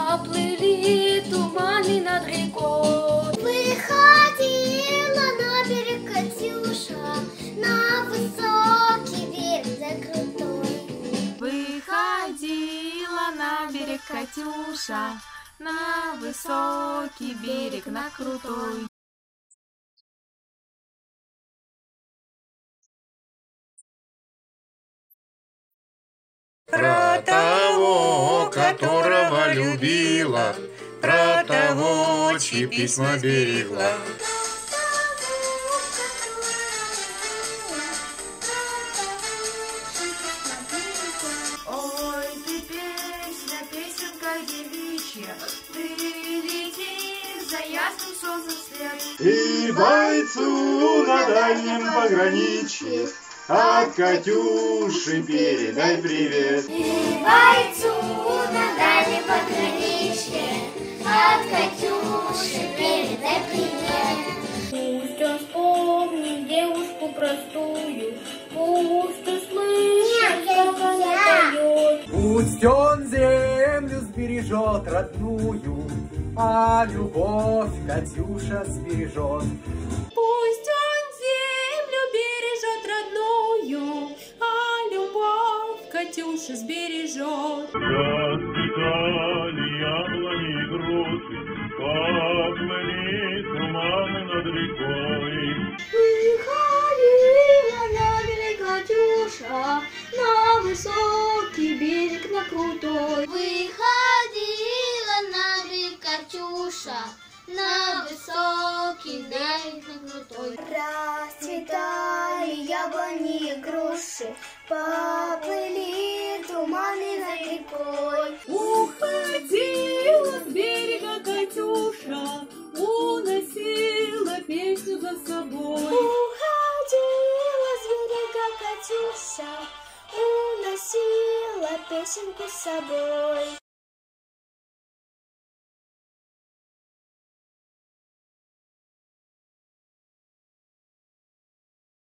Поплыли туманы над рекой. Выходила на берег Катюша, на высокий берег за крутой. Выходила на берег Катюша, на высокий берег, на крутой. Про того, которого любила, про того, чьи письма берегла. Ой, ты песня, песенка девичья, ты летишь за ясным солнцем свет. И бойцу на дальнем пограничье от Катюши передай привет. И бойцу на дальнем пограничье от Катюши передай привет. Пусть он вспомнит девушку простую, пусть услышит, как она поет. Пусть он землю сбережет родную, а любовь Катюша сбережет. Пусть он землю бережет родную, а любовь Катюша сбережет. Расцветали яблони и груши, поплыли туманы над рекой. Выходила на берег Катюша, на высокий берег, на крутой. Выходила на берег Катюша, на высокий берег, на крутой. Расцветали яблони и груши, поплыли туманы над рекой. Уходила с берега Катюша, уносила песню за собой. Уходила с берега Катюша, уносила песенку с собой.